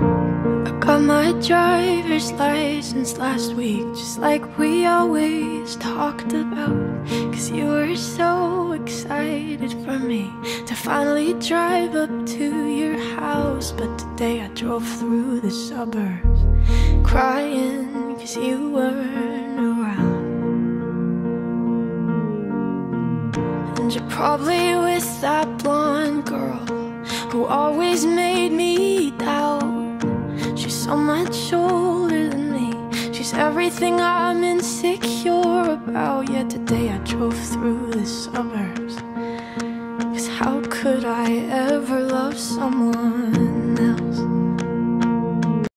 I got my driver's license last week, just like we always talked about. Cause you were so excited for me to finally drive up to your house. But today I drove through the suburbs crying cause you weren't around. And you're probably with that blonde girl who always made me doubt. She's so much older than me, she's everything I'm insecure about. Yet today I drove through the suburbs, cause how could I ever love someone else?